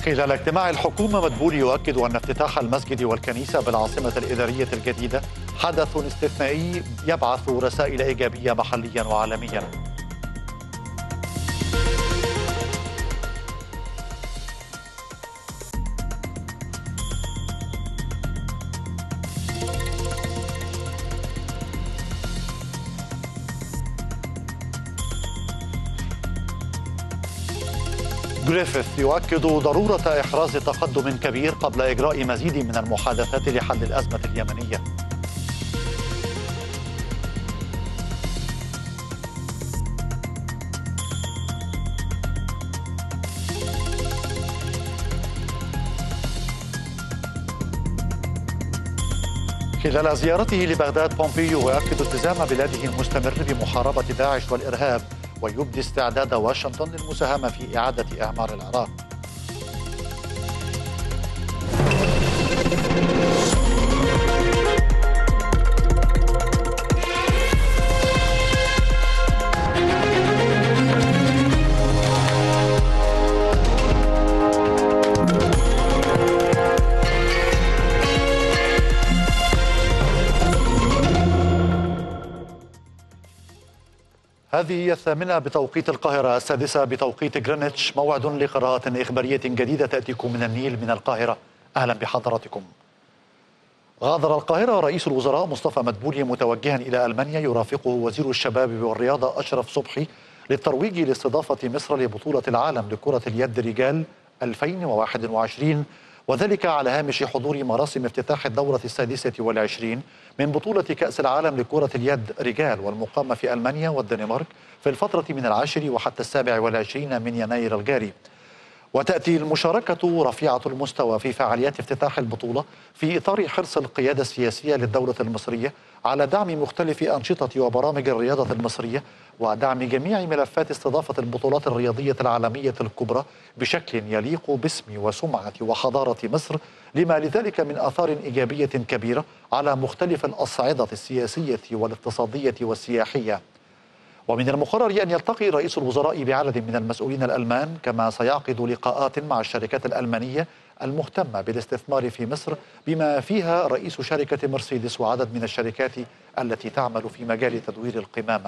خلال اجتماع الحكومة مدبولي يؤكد أن افتتاح المسجد والكنيسة بالعاصمة الإدارية الجديدة حدث استثنائي يبعث رسائل إيجابية محليا وعالميا. غريفيث يؤكد ضرورة إحراز تقدم كبير قبل إجراء مزيد من المحادثات لحل الأزمة اليمنية. خلال زيارته لبغداد بومبيو يؤكد التزام بلاده المستمر بمحاربة داعش والإرهاب، ويبدي استعداد واشنطن للمساهمة في إعادة إعمار العراق. هذه هي 8 بتوقيت القاهرة، 6 بتوقيت غرينتش، موعد لقراءة إخبارية جديدة تأتيكم من النيل من القاهرة. أهلا بحضراتكم. غادر القاهرة رئيس الوزراء مصطفى مدبولي متوجها إلى ألمانيا يرافقه وزير الشباب والرياضة أشرف صبحي للترويج لاستضافة مصر لبطولة العالم لكرة اليد رجال 2021، وذلك على هامش حضور مراسم افتتاح الدورة 26 من بطولة كأس العالم لكرة اليد رجال، والمقامة في ألمانيا والدنمارك في الفترة من 10 وحتى 27 من يناير الجاري. وتأتي المشاركة رفيعة المستوى في فعاليات افتتاح البطولة في إطار حرص القيادة السياسية للدولة المصرية على دعم مختلف أنشطة وبرامج الرياضة المصرية، ودعم جميع ملفات استضافة البطولات الرياضية العالمية الكبرى بشكل يليق باسم وسمعة وحضارة مصر، لما لذلك من آثار إيجابية كبيرة على مختلف الأصعدة السياسية والاقتصادية والسياحية. ومن المقرر أن يلتقي رئيس الوزراء بعدد من المسؤولين الألمان، كما سيعقد لقاءات مع الشركات الألمانية المهتمة بالاستثمار في مصر، بما فيها رئيس شركة مرسيدس وعدد من الشركات التي تعمل في مجال تدوير القمامة.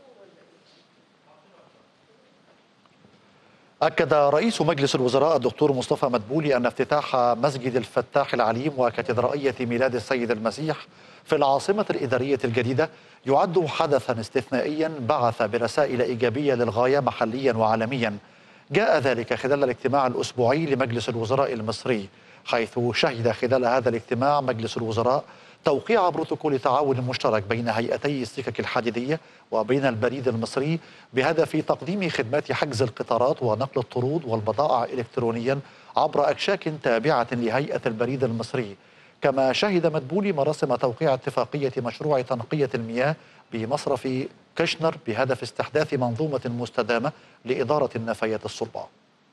أكد رئيس مجلس الوزراء الدكتور مصطفى مدبولي أن افتتاح مسجد الفتاح العليم وكاتدرائية ميلاد السيد المسيح في العاصمة الإدارية الجديدة يعد حدثا استثنائيا بعث برسائل إيجابية للغاية محليا وعالميا. جاء ذلك خلال الاجتماع الأسبوعي لمجلس الوزراء المصري، حيث شهد خلال هذا الاجتماع مجلس الوزراء توقيع بروتوكول تعاون مشترك بين هيئتي السكك الحديدية وبين البريد المصري بهدف تقديم خدمات حجز القطارات ونقل الطرود والبضائع إلكترونيا عبر أكشاك تابعة لهيئة البريد المصري. كما شهد مدبولي مراسم توقيع اتفاقية مشروع تنقية المياه بمصرف كشنر بهدف استحداث منظومة مستدامة لإدارة النفايات الصلبة.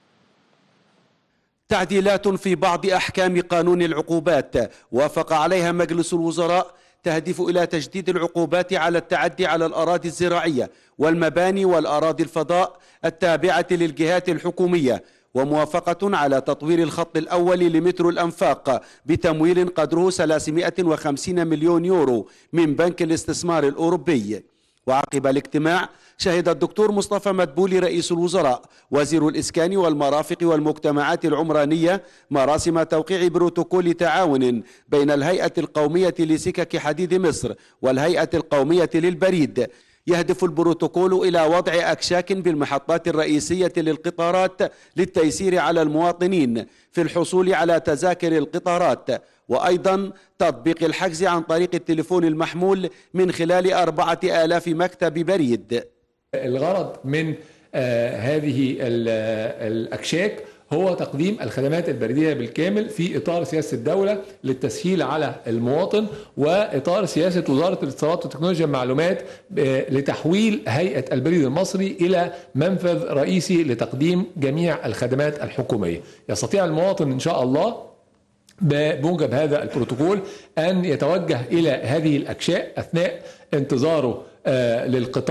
تعديلات في بعض أحكام قانون العقوبات وافق عليها مجلس الوزراء تهدف إلى تجديد العقوبات على التعدي على الأراضي الزراعية والمباني والأراضي الفضاء التابعة للجهات الحكومية، وموافقة على تطوير الخط الأول لمترو الأنفاق بتمويل قدره 350 مليون يورو من بنك الاستثمار الأوروبي. وعقب الاجتماع شهد الدكتور مصطفى مدبولي رئيس الوزراء وزير الإسكان والمرافق والمجتمعات العمرانية مراسم توقيع بروتوكول تعاون بين الهيئة القومية لسكك حديد مصر والهيئة القومية للبريد. يهدف البروتوكول إلى وضع أكشاك بالمحطات الرئيسية للقطارات للتيسير على المواطنين في الحصول على تذاكر القطارات، وأيضا تطبيق الحجز عن طريق التليفون المحمول من خلال 4000 مكتب بريد. الغرض من هذه الأكشاك هو تقديم الخدمات البريدية بالكامل في إطار سياسة الدولة للتسهيل على المواطن، وإطار سياسة وزارة الاتصالات وتكنولوجيا المعلومات لتحويل هيئة البريد المصري إلى منفذ رئيسي لتقديم جميع الخدمات الحكومية. يستطيع المواطن إن شاء الله بموجب هذا البروتوكول أن يتوجه إلى هذه الأكشاء أثناء انتظاره للقطار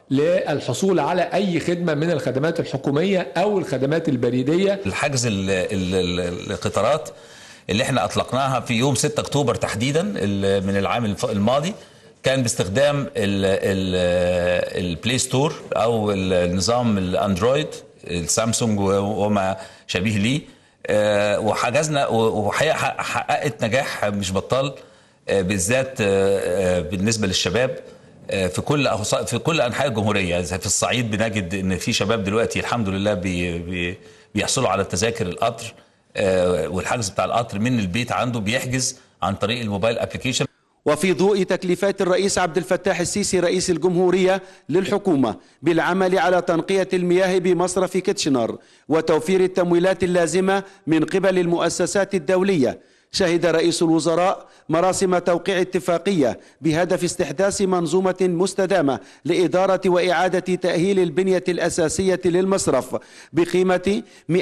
للحصول على أي خدمة من الخدمات الحكومية أو الخدمات البريدية. الحجز القطارات اللي احنا أطلقناها في يوم 6 أكتوبر تحديدا من العام الماضي كان باستخدام البلاي ستور أو النظام الأندرويد السامسونج وما شبيه ليه، وحجزنا وحقيقة حققت نجاح مش بطال، بالذات بالنسبة للشباب في كل أنحاء الجمهورية. في الصعيد بنجد إن في شباب دلوقتي الحمد لله بيحصلوا على تذاكر القطر والحجز بتاع القطر من البيت عنده، بيحجز عن طريق الموبايل ابلكيشن. وفي ضوء تكليفات الرئيس عبد الفتاح السيسي رئيس الجمهورية للحكومة بالعمل على تنقية المياه بمصرف كيتشنر وتوفير التمويلات اللازمة من قبل المؤسسات الدولية، شهد رئيس الوزراء مراسم توقيع اتفاقية بهدف استحداث منظومة مستدامة لإدارة وإعادة تأهيل البنية الأساسية للمصرف بقيمة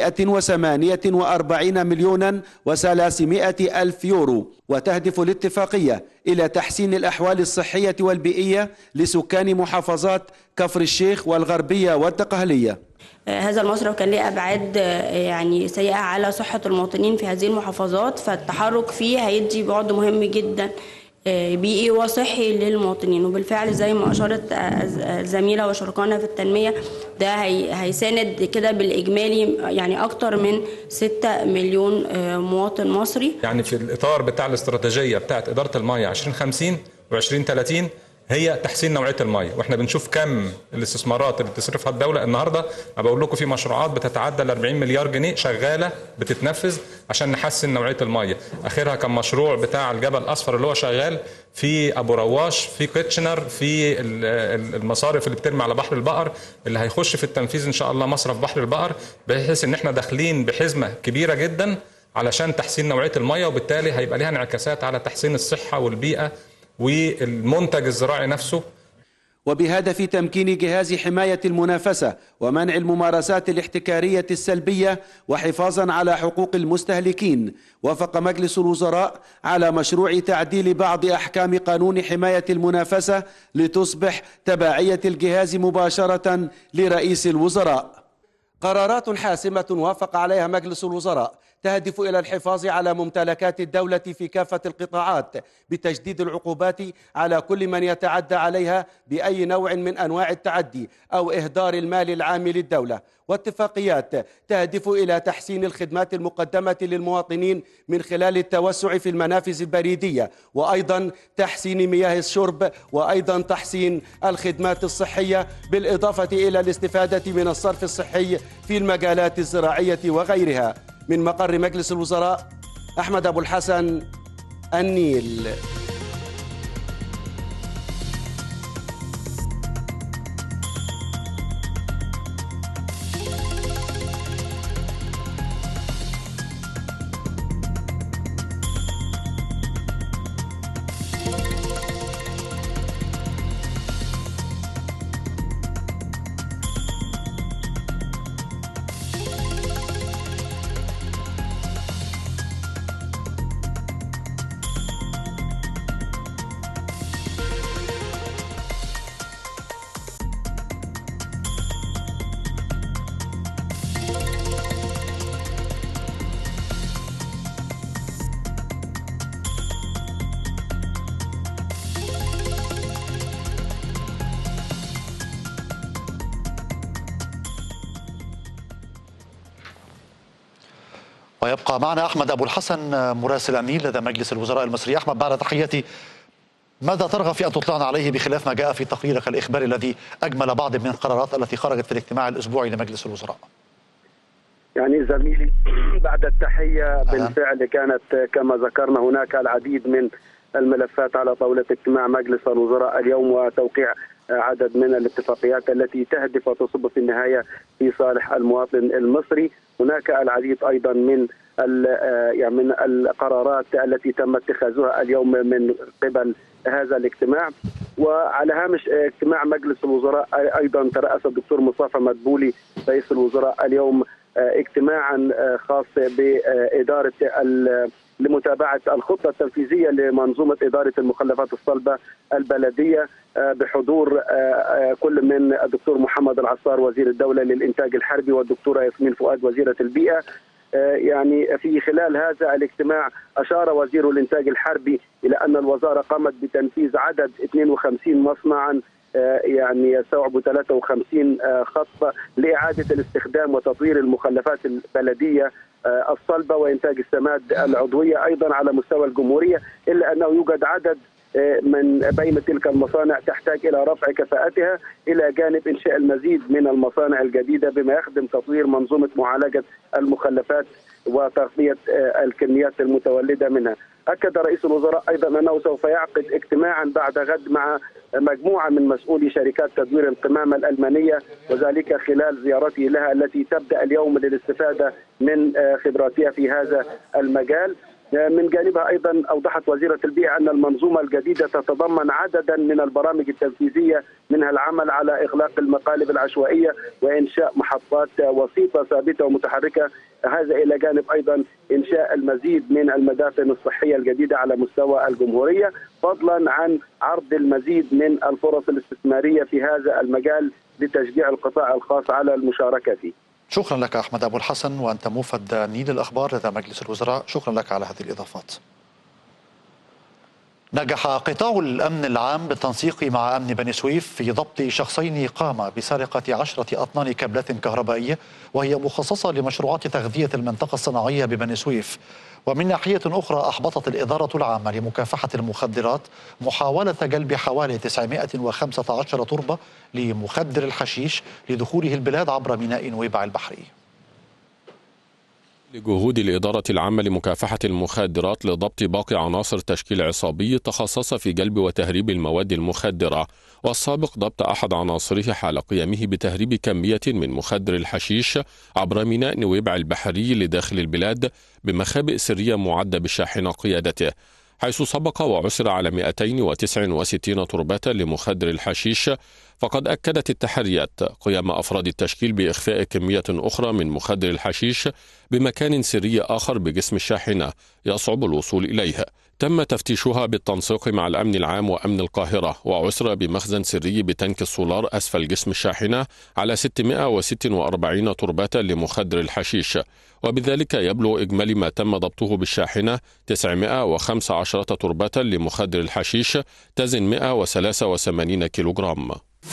148 مليون و300 ألف يورو، وتهدف الاتفاقية إلى تحسين الأحوال الصحية والبيئية لسكان محافظات كفر الشيخ والغربية والدقهلية. هذا المصرف كان له أبعاد يعني سيئة على صحة المواطنين في هذه المحافظات، فالتحرك فيه هيدي بعد مهم جدا بيئي وصحي للمواطنين، وبالفعل زي ما أشارت الزميلة وشركائنا في التنمية ده هيساند كده بالإجمالي يعني أكتر من 6 مليون مواطن مصري. يعني في الإطار بتاع الاستراتيجية بتاعت إدارة المياه 2050 و2030 هي تحسين نوعية المياه، واحنا بنشوف كم الاستثمارات اللي بتصرفها الدولة. النهارده انا بقول لكم في مشروعات بتتعدى ال 40 مليار جنيه شغالة بتتنفذ عشان نحسن نوعية المياه. اخرها كان مشروع بتاع الجبل الاصفر اللي هو شغال في ابو رواش في كيتشنر في المصارف اللي بترمي على بحر البقر، اللي هيخش في التنفيذ ان شاء الله مصرف بحر البقر، بحيث ان احنا داخلين بحزمة كبيرة جدا علشان تحسين نوعية المياه، وبالتالي هيبقى لها انعكاسات على تحسين الصحة والبيئة والمنتج الزراعي نفسه. وبهدف تمكين جهاز حماية المنافسة ومنع الممارسات الاحتكارية السلبية وحفاظا على حقوق المستهلكين، وافق مجلس الوزراء على مشروع تعديل بعض أحكام قانون حماية المنافسة لتصبح تبعية الجهاز مباشرة لرئيس الوزراء. قرارات حاسمة وافق عليها مجلس الوزراء تهدف إلى الحفاظ على ممتلكات الدولة في كافة القطاعات بتجديد العقوبات على كل من يتعدى عليها بأي نوع من أنواع التعدي أو إهدار المال العام للدولة، واتفاقيات تهدف إلى تحسين الخدمات المقدمة للمواطنين من خلال التوسع في المنافذ البريدية، وأيضا تحسين مياه الشرب، وأيضا تحسين الخدمات الصحية، بالإضافة إلى الاستفادة من الصرف الصحي في المجالات الزراعية وغيرها. من مقر مجلس الوزراء، أحمد أبو الحسن، النيل. ويبقى معنا أحمد أبو الحسن مراسل النيل لدى مجلس الوزراء المصري. أحمد، بعد تحياتي، ماذا ترغب في أن تطلعنا عليه بخلاف ما جاء في تقريرك الإخباري الذي أجمل بعض من القرارات التي خرجت في الاجتماع الأسبوعي لمجلس الوزراء؟ يعني زميلي بعد التحية بالفعل كانت كما ذكرنا هناك العديد من الملفات على طاولة اجتماع مجلس الوزراء اليوم، وتوقيع عدد من الاتفاقيات التي تهدف وتصب في النهاية في صالح المواطن المصري. هناك العديد أيضا من القرارات التي تم اتخاذها اليوم من قبل هذا الاجتماع. وعلى هامش اجتماع مجلس الوزراء أيضا ترأس الدكتور مصطفى مدبولي رئيس الوزراء اليوم اجتماعا خاص بإدارة لمتابعة الخطة التنفيذية لمنظومة إدارة المخلفات الصلبة البلدية بحضور كل من الدكتور محمد العصار وزير الدولة للإنتاج الحربي والدكتورة ياسمين فؤاد وزيرة البيئة. يعني في خلال هذا الاجتماع أشار وزير الإنتاج الحربي إلى أن الوزارة قامت بتنفيذ عدد 52 مصنعا يعني يستوعب 53 خط لإعادة الاستخدام وتطوير المخلفات البلدية الصلبة وإنتاج السماد العضوية أيضا على مستوى الجمهورية، إلا أنه يوجد عدد من بين تلك المصانع تحتاج إلى رفع كفاءتها إلى جانب إنشاء المزيد من المصانع الجديدة بما يخدم تطوير منظومة معالجة المخلفات وتغطية الكميات المتولدة منها. أكد رئيس الوزراء أيضا أنه سوف يعقد اجتماعا بعد غد مع مجموعة من مسؤولي شركات تدوير القمامة الألمانية، وذلك خلال زيارته لها التي تبدأ اليوم للاستفادة من خبراتها في هذا المجال. من جانبها أيضا أوضحت وزيرة البيئة أن المنظومة الجديدة تتضمن عددا من البرامج التنفيذية، منها العمل على إغلاق المقالب العشوائية وإنشاء محطات وسيطة ثابتة ومتحركة، هذا إلى جانب أيضا إنشاء المزيد من المدافن الصحية الجديدة على مستوى الجمهورية، فضلا عن عرض المزيد من الفرص الاستثمارية في هذا المجال لتشجيع القطاع الخاص على المشاركة فيه. شكرا لك أحمد أبو الحسن، وأنت موفد نيل الأخبار لدى مجلس الوزراء. شكرا لك على هذه الإضافات. نجح قطاع الأمن العام بالتنسيق مع أمن بني سويف في ضبط شخصين قاما بسرقة 10 أطنان كابلات كهربائية وهي مخصصة لمشروعات تغذية المنطقة الصناعية ببني سويف. ومن ناحية أخرى أحبطت الإدارة العامة لمكافحة المخدرات محاولة جلب حوالي 915 تربة لمخدر الحشيش لدخوله البلاد عبر ميناء نويبع البحري. لجهود الإدارة العامة لمكافحة المخدرات لضبط باقي عناصر تشكيل عصابي تخصص في جلب وتهريب المواد المخدرة، والسابق ضبط أحد عناصره حال قيامه بتهريب كمية من مخدر الحشيش عبر ميناء نويبع البحري لداخل البلاد بمخابئ سرية معدة بالشاحنة قيادته، حيث سبق وعثر على 269 تربة لمخدر الحشيش. فقد أكدت التحريات قيام أفراد التشكيل بإخفاء كمية أخرى من مخدر الحشيش بمكان سري آخر بجسم الشاحنة يصعب الوصول إليه. تم تفتيشها بالتنسيق مع الأمن العام وأمن القاهرة، وعثر بمخزن سري بتنك السولار أسفل جسم الشاحنة على 646 تربة لمخدر الحشيش، وبذلك يبلغ إجمالي ما تم ضبطه بالشاحنة 915 تربة لمخدر الحشيش تزن 183 كيلوغرام.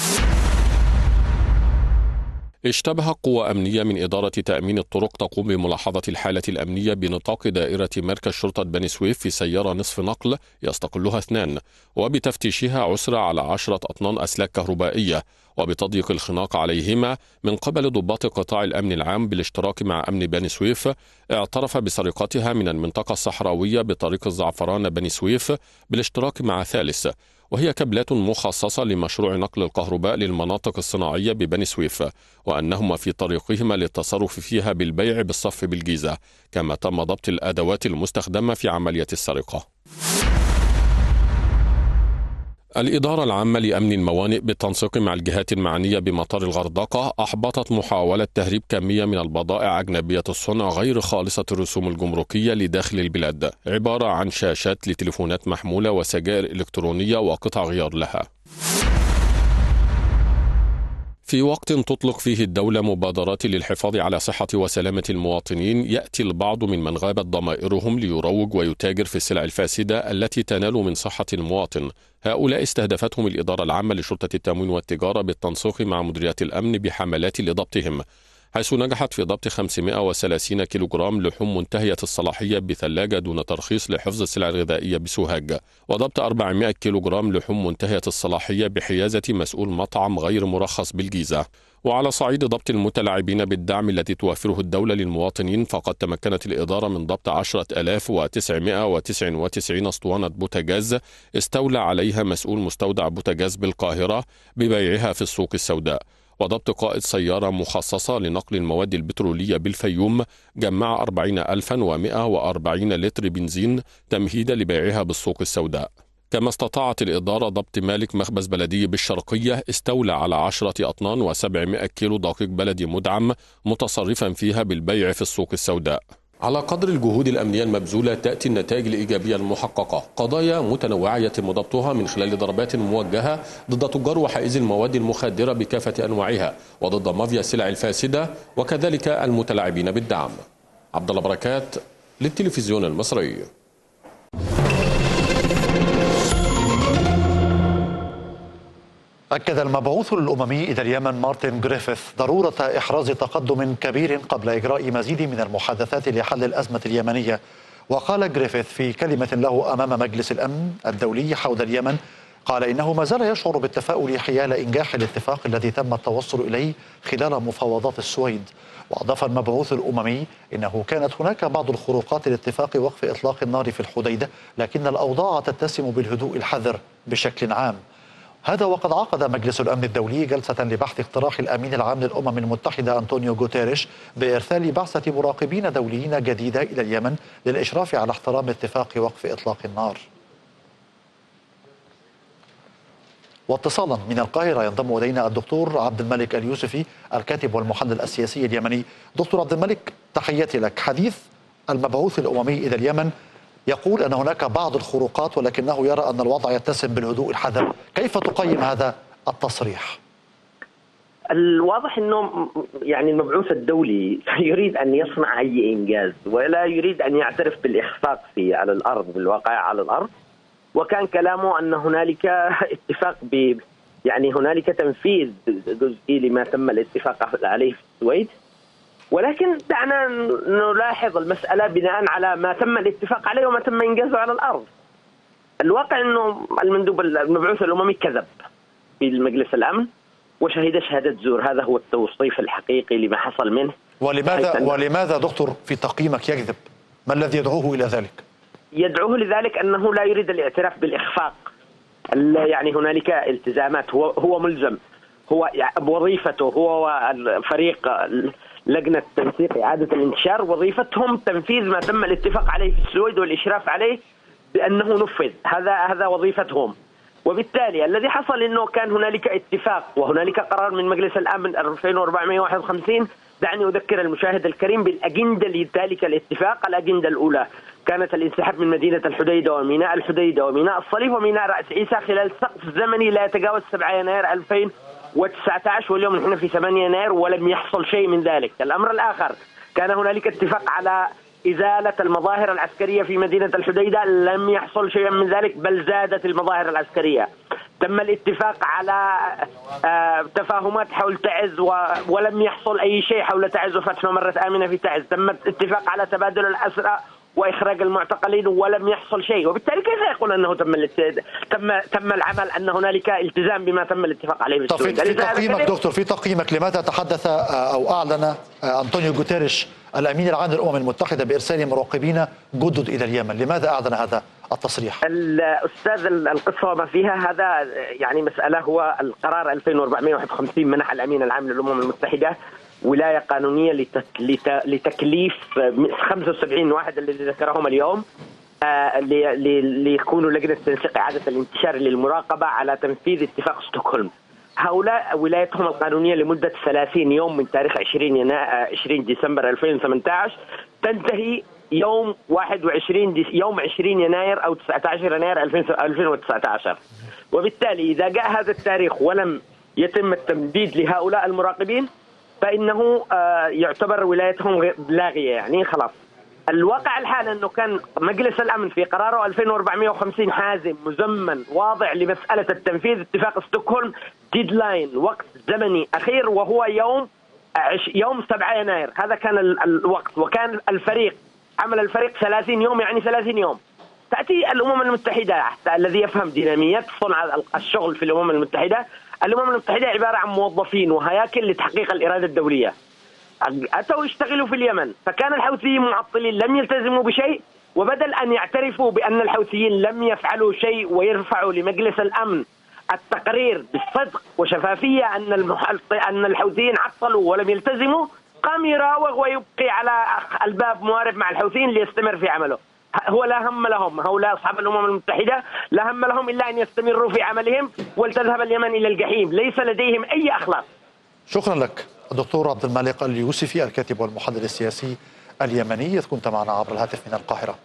اشتبه قوى أمنية من إدارة تأمين الطرق تقوم بملاحظة الحالة الأمنية بنطاق دائرة مركز شرطة بني سويف في سيارة نصف نقل يستقلها 2، وبتفتيشها عثر على 10 أطنان أسلاك كهربائية، وبتضييق الخناق عليهما من قبل ضباط قطاع الأمن العام بالاشتراك مع أمن بني سويف اعترف بسرقتها من المنطقة الصحراوية بطريق الزعفران بني سويف بالاشتراك مع ثالث، وهي كابلات مخصصة لمشروع نقل الكهرباء للمناطق الصناعية ببني سويف، وأنهما في طريقهما للتصرف فيها بالبيع بالصف بالجيزة، كما تم ضبط الأدوات المستخدمة في عملية السرقة. الإدارة العامة لأمن الموانئ بالتنسيق مع الجهات المعنية بمطار الغردقة أحبطت محاولة تهريب كمية من البضائع أجنبية الصنع غير خالصة الرسوم الجمركية لداخل البلاد، عبارة عن شاشات لتليفونات محمولة وسجائر إلكترونية وقطع غيار لها. في وقت تطلق فيه الدولة مبادرات للحفاظ على صحة وسلامة المواطنين، يأتي البعض ممن غابت ضمائرهم ليروج ويتاجر في السلع الفاسدة التي تنال من صحة المواطن. هؤلاء استهدفتهم الإدارة العامة لشرطة التموين والتجارة بالتنسيق مع مديريات الأمن بحملات لضبطهم، حيث نجحت في ضبط 530 كيلوغرام لحوم منتهية الصلاحية بثلاجة دون ترخيص لحفظ السلع الغذائية بسوهاج، وضبط 400 كيلوغرام لحوم منتهية الصلاحية بحيازة مسؤول مطعم غير مرخص بالجيزة. وعلى صعيد ضبط المتلاعبين بالدعم الذي توفره الدولة للمواطنين، فقد تمكنت الإدارة من ضبط 10,999 اسطوانة بوتاجاز استولى عليها مسؤول مستودع بوتاجاز بالقاهرة ببيعها في السوق السوداء، وضبط قائد سيارة مخصصة لنقل المواد البترولية بالفيوم جمع 40,140 لتر بنزين تمهيدا لبيعها بالسوق السوداء. كما استطاعت الإدارة ضبط مالك مخبز بلدي بالشرقية استولى على 10 أطنان و700 كيلو دقيق بلدي مدعم متصرفا فيها بالبيع في السوق السوداء. على قدر الجهود الأمنية المبذولة تأتي النتائج الإيجابية المحققة. قضايا متنوعة يتم ضبطها من خلال ضربات موجهة ضد تجار وحائز المواد المخدرة بكافة أنواعها وضد مافيا السلع الفاسدة وكذلك المتلاعبين بالدعم. عبد الله بركات للتلفزيون المصري. أكد المبعوث الأممي إلى اليمن مارتن غريفيث ضرورة إحراز تقدم كبير قبل إجراء مزيد من المحادثات لحل الأزمة اليمنية. وقال غريفيث في كلمة له أمام مجلس الأمن الدولي حول اليمن، قال إنه ما زال يشعر بالتفاؤل حيال إنجاح الاتفاق الذي تم التوصل إليه خلال مفاوضات السويد. وأضاف المبعوث الأممي إنه كانت هناك بعض الخروقات لاتفاق وقف إطلاق النار في الحديدة، لكن الأوضاع تتسم بالهدوء الحذر بشكل عام. هذا وقد عقد مجلس الأمن الدولي جلسة لبحث اقتراح الأمين العام للأمم المتحدة أنطونيو غوتيريش بإرسال بعثة مراقبين دوليين جديدة إلى اليمن للإشراف على احترام اتفاق وقف إطلاق النار. واتصالا من القاهرة ينضم إلينا الدكتور عبد الملك اليوسفي الكاتب والمحلل السياسي اليمني. دكتور عبد الملك، تحياتي لك. حديث المبعوث الأممي إلى اليمن يقول أن هناك بعض الخروقات ولكنه يرى أن الوضع يتسم بالهدوء الحذر. كيف تقيم هذا التصريح؟ الواضح أنه يعني المبعوث الدولي يريد أن يصنع أي إنجاز ولا يريد أن يعترف بالإخفاق على الأرض، بالواقع على الأرض. وكان كلامه أن هنالك اتفاق يعني هنالك تنفيذ جزئي لما تم الاتفاق عليه في السويد، ولكن دعنا نلاحظ المسألة بناء على ما تم الاتفاق عليه وما تم إنجازه على الأرض. الواقع أنه المندوب المبعوث الأممي كذب في مجلس الأمن وشهد شهادة زور. هذا هو التوصيف الحقيقي لما حصل منه. ولماذا دكتور في تقييمك يكذب؟ ما الذي يدعوه إلى ذلك؟ يدعوه لذلك أنه لا يريد الاعتراف بالإخفاق. يعني هنالك التزامات، هو ملزم، هو بوظيفته، هو وفريق لجنة تنسيق إعادة الانتشار وظيفتهم تنفيذ ما تم الاتفاق عليه في السويد والإشراف عليه بأنه نفذ. هذا وظيفتهم. وبالتالي الذي حصل أنه كان هنالك اتفاق وهنالك قرار من مجلس الأمن 2451. دعني أذكر المشاهد الكريم بالأجندة لذلك الاتفاق. الأجندة الأولى كانت الانسحاب من مدينة الحديدة وميناء الحديدة وميناء الصليب وميناء رأس عيسى خلال سقف زمني لا يتجاوز 7 يناير 2019، واليوم نحن في 8 يناير ولم يحصل شيء من ذلك. الأمر الآخر كان هنالك اتفاق على إزالة المظاهر العسكرية في مدينة الحديدة، لم يحصل شيء من ذلك بل زادت المظاهر العسكرية. تم الاتفاق على تفاهمات حول تعز ولم يحصل أي شيء حول تعز وفتح ممرة آمنة في تعز. تم الاتفاق على تبادل الأسرى وإخراج المعتقلين ولم يحصل شيء. وبالتالي كيف يقول أنه تم العمل، أن هنالك التزام بما تم الاتفاق عليه في السويد؟ في تقييمك دكتور، في تقييمك لماذا تحدث أو أعلن أنطونيو غوتيريش الأمين العام للأمم المتحدة بإرسال مراقبين جدد إلى اليمن؟ لماذا أعلن هذا التصريح؟ الأستاذ القصة وما فيها هذا يعني مسألة. هو القرار 2451 منح الأمين العام للأمم المتحدة ولاية قانونية لتكليف 75 واحد الذي ذكرهم اليوم ليكونوا لجنة تنسيق إعادة الانتشار للمراقبة على تنفيذ اتفاق ستوكهولم. هؤلاء ولايتهم القانونية لمدة 30 يوم من تاريخ 20 ديسمبر 2018 تنتهي يوم 20 يناير أو 19 يناير 2019. وبالتالي إذا جاء هذا التاريخ ولم يتم التمديد لهؤلاء المراقبين فإنه يعتبر ولايتهم لاغية، يعني خلاص. الواقع الحال أنه كان مجلس الأمن في قراره 2450 حازم مزمن واضع لمسألة التنفيذ اتفاق ستوكهولم، ديدلاين وقت زمني أخير وهو يوم 7 يناير. هذا كان الوقت، وكان عمل الفريق 30 يوم، يعني 30 يوم. تأتي الأمم المتحدة الذي يفهم ديناميات صنع الشغل في الأمم المتحدة. الأمم المتحدة عبارة عن موظفين وهياكل لتحقيق الإرادة الدولية. أتوا يشتغلوا في اليمن، فكان الحوثيين معطلين لم يلتزموا بشيء، وبدل أن يعترفوا بأن الحوثيين لم يفعلوا شيء ويرفعوا لمجلس الأمن التقرير بالصدق وشفافية أن الحوثيين عطلوا ولم يلتزموا، قام يراوغ ويبقي على الباب موارب مع الحوثيين ليستمر في عمله. هو لا هم لهم، هؤلاء أصحاب الأمم المتحدة لا هم لهم إلا أن يستمروا في عملهم ولتذهب اليمن إلى الجحيم. ليس لديهم أي أخلاق. شكرا لك الدكتور عبد الملك اليوسفي الكاتب والمحلل السياسي اليمني، إذ كنت معنا عبر الهاتف من القاهرة.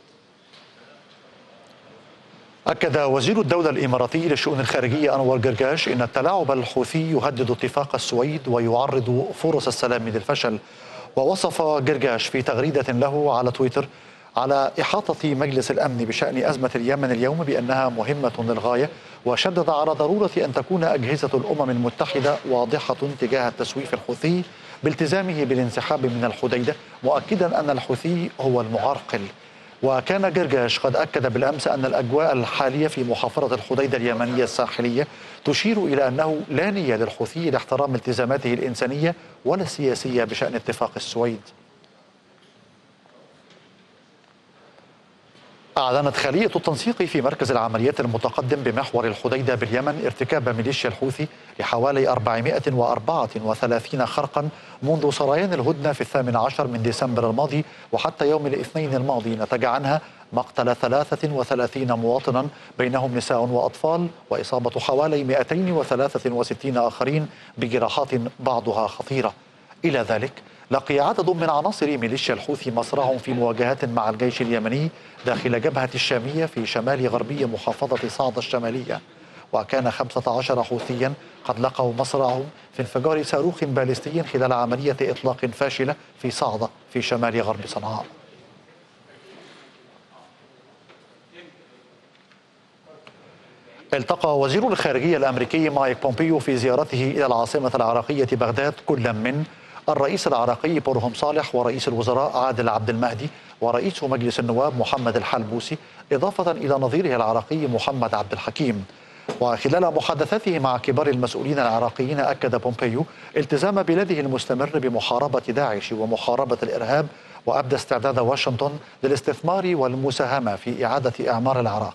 أكد وزير الدولة الإماراتي للشؤون الخارجية أنور قرقاش أن التلاعب الحوثي يهدد اتفاق السويد ويعرض فرص السلام للفشل. ووصف قرقاش في تغريدة له على تويتر على إحاطة مجلس الأمن بشأن أزمة اليمن اليوم بأنها مهمة للغاية، وشدد على ضرورة أن تكون أجهزة الأمم المتحدة واضحة تجاه التسويف الحوثي بالتزامه بالانسحاب من الحديدة، مؤكدا أن الحوثي هو المعرقل. وكان قرقاش قد أكد بالأمس أن الأجواء الحالية في محافظة الحديدة اليمنية الساحلية تشير إلى أنه لا نية للحوثي لاحترام التزاماته الإنسانية ولا السياسية بشأن اتفاق السويد. أعلنت خلية التنسيق في مركز العمليات المتقدم بمحور الحديدة باليمن ارتكاب ميليشيا الحوثي لحوالي 434 خرقا منذ سريان الهدنة في 18 من ديسمبر الماضي وحتى يوم الاثنين الماضي، نتج عنها مقتل 33 مواطنا بينهم نساء وأطفال، وإصابة حوالي 263 آخرين بجراحات بعضها خطيرة. إلى ذلك لقي عدد من عناصر ميليشيا الحوثي مصرعهم في مواجهات مع الجيش اليمني داخل جبهة الشامية في شمال غربي محافظة صعدة الشمالية، وكان 15 حوثيا قد لقوا مصرعهم في انفجار صاروخ باليستي خلال عملية إطلاق فاشلة في صعدة في شمال غرب صنعاء. التقى وزير الخارجية الأمريكي مايك بومبيو في زيارته إلى العاصمة العراقية بغداد كل من الرئيس العراقي برهم صالح ورئيس الوزراء عادل عبد المهدي ورئيس مجلس النواب محمد الحلبوسي، إضافة إلى نظيره العراقي محمد عبد الحكيم. وخلال محادثاته مع كبار المسؤولين العراقيين أكد بومبيو التزام بلاده المستمر بمحاربة داعش ومحاربة الإرهاب، وأبدى استعداد واشنطن للاستثمار والمساهمة في إعادة إعمار العراق.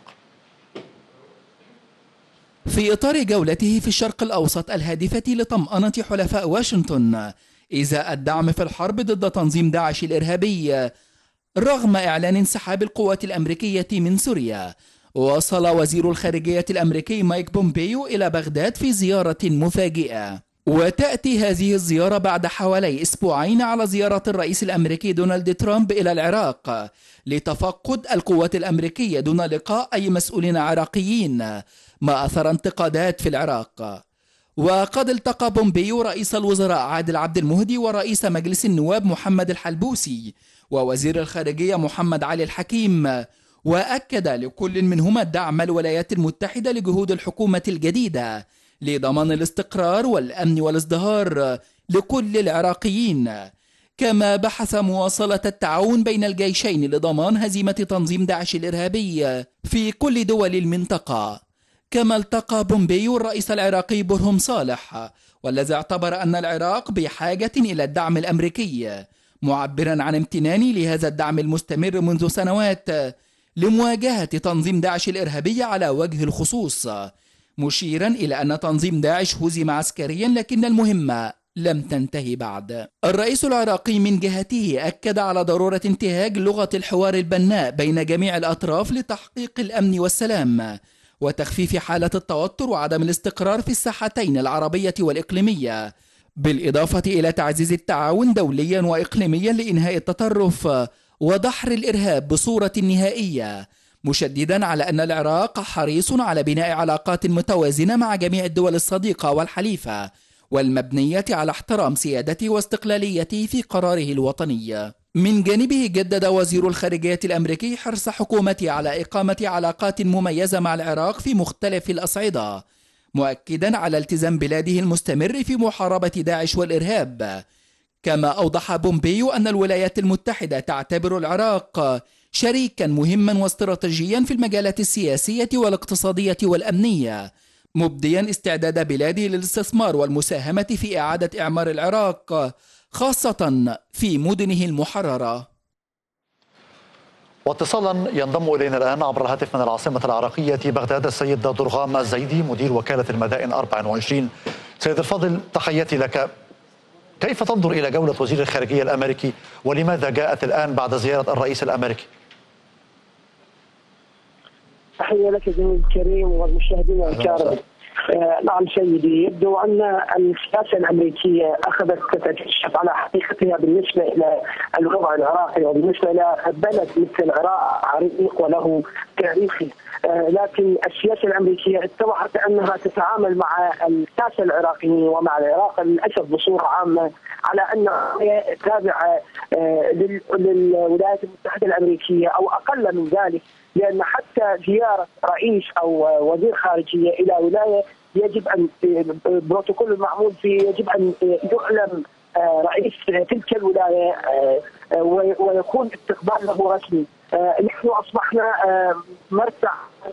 في إطار جولته في الشرق الأوسط الهادفة لطمأنة حلفاء واشنطن إزاء الدعم في الحرب ضد تنظيم داعش الإرهابي رغم إعلان انسحاب القوات الأمريكية من سوريا، وصل وزير الخارجية الأمريكي مايك بومبيو إلى بغداد في زيارة مفاجئة. وتأتي هذه الزيارة بعد حوالي أسبوعين على زيارة الرئيس الأمريكي دونالد ترامب إلى العراق لتفقد القوات الأمريكية دون لقاء أي مسؤولين عراقيين، ما أثر انتقادات في العراق. وقد التقى بومبيو رئيس الوزراء عادل عبد المهدي ورئيس مجلس النواب محمد الحلبوسي ووزير الخارجية محمد علي الحكيم، وأكد لكل منهما دعم الولايات المتحدة لجهود الحكومة الجديدة لضمان الاستقرار والأمن والازدهار لكل العراقيين، كما بحث مواصلة التعاون بين الجيشين لضمان هزيمة تنظيم داعش الإرهابي في كل دول المنطقة. كما التقى بومبيو الرئيس العراقي برهم صالح، والذي اعتبر أن العراق بحاجة إلى الدعم الأمريكي، معبرا عن امتنانه لهذا الدعم المستمر منذ سنوات لمواجهة تنظيم داعش الإرهابي على وجه الخصوص، مشيرا إلى أن تنظيم داعش هزم عسكريا لكن المهمة لم تنتهي بعد. الرئيس العراقي من جهته أكد على ضرورة انتهاج لغة الحوار البناء بين جميع الأطراف لتحقيق الأمن والسلام وتخفيف حالة التوتر وعدم الاستقرار في الساحتين العربية والإقليمية، بالإضافة إلى تعزيز التعاون دوليا وإقليميا لإنهاء التطرف ودحر الإرهاب بصورة نهائية، مشددا على أن العراق حريص على بناء علاقات متوازنة مع جميع الدول الصديقة والحليفة والمبنية على احترام سيادته واستقلاليته في قراره الوطني. من جانبه جدد وزير الخارجية الأمريكي حرص حكومته على إقامة علاقات مميزة مع العراق في مختلف الأصعدة، مؤكدا على التزام بلاده المستمر في محاربة داعش والإرهاب. كما أوضح بومبيو أن الولايات المتحدة تعتبر العراق شريكا مهما واستراتيجيا في المجالات السياسية والاقتصادية والأمنية، مبديا استعداد بلاده للاستثمار والمساهمة في إعادة إعمار العراق خاصة في مدنه المحررة. واتصالا ينضم إلينا الآن عبر الهاتف من العاصمة العراقية بغداد السيد درغام الزيدي مدير وكالة المدائن 24. سيد الفاضل، تحياتي لك. كيف تنظر إلى جولة وزير الخارجية الأمريكي ولماذا جاءت الآن بعد زيارة الرئيس الأمريكي؟ تحية لك زميلي الكريم والمشاهدين الكرام. نعم سيدي، يبدو أن السياسة الأمريكية أخذت تتكشف على حقيقتها بالنسبة إلى الوضع العراقي، وبالنسبة إلى بلد مثل العراق عريق وله تاريخي، لكن السياسة الأمريكية اتضحت أنها تتعامل مع الساسة العراقيين ومع العراق للأسف بصورة عامة على أنها تابعة للولايات المتحدة الأمريكية أو أقل من ذلك، لأن حتى زيارة رئيس أو وزير خارجية إلى ولاية يجب أن بروتوكول المعمول فيه يجب أن يعلم رئيس تلك الولاية ويكون استقبال له رسمي. نحن أصبحنا مرتع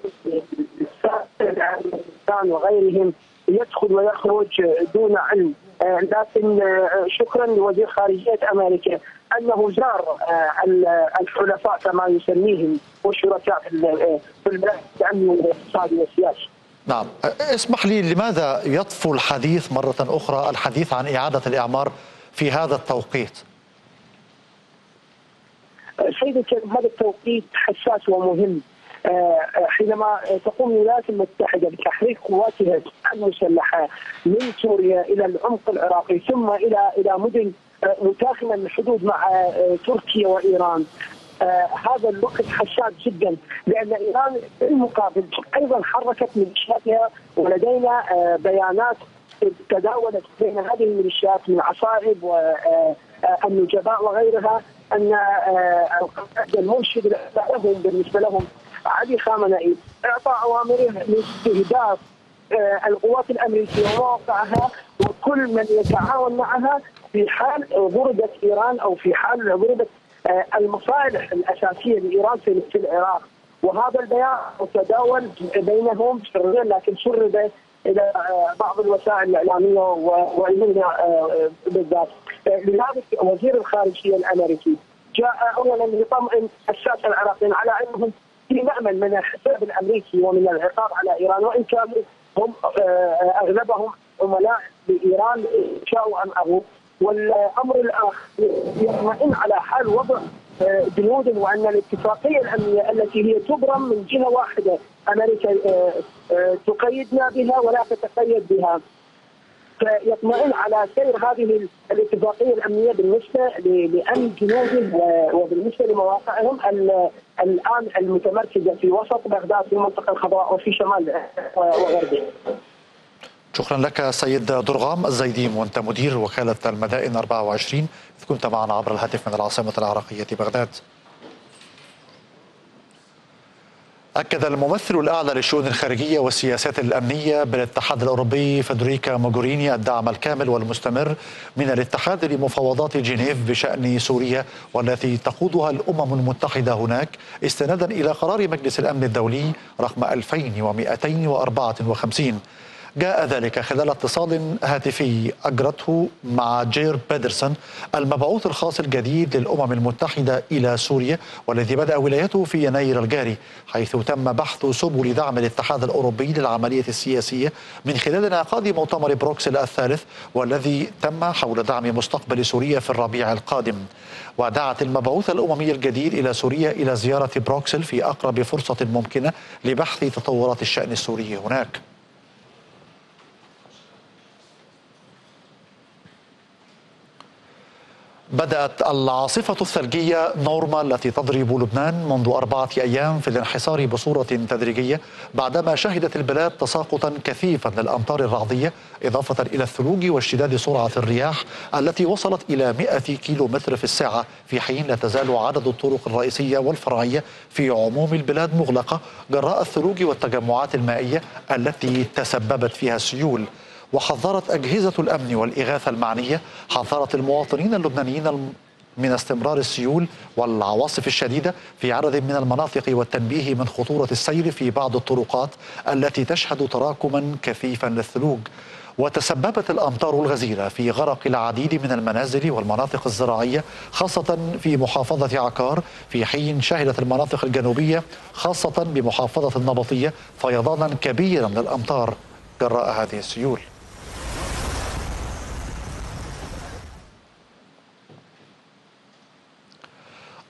وغيرهم يدخل ويخرج دون علم، لكن شكرا لوزير خارجية أمريكا أنه زار الحلفاء كما يسميهم والشركاء في الملف الأمني والاقتصادي والسياسي. نعم، اسمح لي، لماذا يطفو الحديث مرة أخرى الحديث عن إعادة الإعمار في هذا التوقيت؟ سيدي هذا التوقيت حساس ومهم. حينما تقوم الولايات المتحدة بتحريك قواتها المسلحة من سوريا إلى العمق العراقي ثم إلى مدن متاخمة الحدود مع تركيا وإيران، هذا الوقت حساس جدا، لأن إيران بالمقابل أيضا حركت ميليشياتها، ولدينا بيانات تداولت بين هذه الميليشيات من عصائب والنجباء وغيرها أن المرشد لهم بالنسبة لهم علي خامنئي اعطى اوامره لاستهداف القوات الامريكيه ومواقعها وكل من يتعاون معها في حال غربت ايران او في حال غربت المصالح الاساسيه لايران في العراق. وهذا البيان تداول بينهم سريا، لكن سرب الى بعض الوسائل الاعلاميه والينا بالذات. لذلك وزير الخارجيه الامريكي جاء اولا ليطمئن الساسه العراقيين على انهم في مأمن من الحساب الامريكي ومن العقاب على ايران، وان كانوا هم اغلبهم عملاء لايران شاءوا ام ابوا. والامر الاخر يطمئن على حال وضع جنود، وان الاتفاقيه الامنيه التي هي تبرم من جهه واحده امريكا تقيدنا بها ولا تتقيد بها، فيطمئن على سير هذه الاتفاقيه الامنيه بالنسبه لامن جنوده وبالنسبه لمواقعهم الان المتمركزه في وسط بغداد في المنطقه الخضراء وفي شمال وغربها. شكرا لك سيد درغام الزيديم، وانت مدير وكاله المدائن 24، كنت معنا عبر الهاتف من العاصمه العراقيه بغداد. أكد الممثل الأعلى للشؤون الخارجية والسياسات الأمنية بالاتحاد الأوروبي فيدريكا موغوريني الدعم الكامل والمستمر من الاتحاد لمفاوضات جنيف بشأن سوريا والتي تقودها الأمم المتحدة هناك، استنادا إلى قرار مجلس الأمن الدولي رقم 2254. جاء ذلك خلال اتصال هاتفي أجرته مع جير بيدرسون المبعوث الخاص الجديد للأمم المتحدة إلى سوريا، والذي بدأ ولايته في يناير الجاري، حيث تم بحث سبل دعم الاتحاد الأوروبي للعملية السياسية من خلال انعقاد مؤتمر بروكسل الثالث، والذي تم حول دعم مستقبل سوريا في الربيع القادم. ودعت المبعوث الأممي الجديد إلى سوريا إلى زيارة بروكسل في أقرب فرصة ممكنة لبحث تطورات الشأن السوري هناك. بدأت العاصفة الثلجية نورما التي تضرب لبنان منذ 4 أيام في الانحسار بصورة تدريجية، بعدما شهدت البلاد تساقطا كثيفا للأمطار الرعدية، إضافة إلى الثلوج واشتداد سرعة الرياح التي وصلت إلى 100 كيلومتر في الساعة، في حين لا تزال عدد الطرق الرئيسية والفرعية في عموم البلاد مغلقة جراء الثلوج والتجمعات المائية التي تسببت فيها السيول. وحذرت أجهزة الأمن والإغاثة المعنية حذرت المواطنين اللبنانيين من استمرار السيول والعواصف الشديدة في عدد من المناطق، والتنبيه من خطورة السير في بعض الطرقات التي تشهد تراكما كثيفا للثلوج. وتسببت الأمطار الغزيرة في غرق العديد من المنازل والمناطق الزراعية، خاصة في محافظة عكار، في حين شهدت المناطق الجنوبية خاصة بمحافظة النبطية فيضانا كبيرا للأمطار جراء هذه السيول.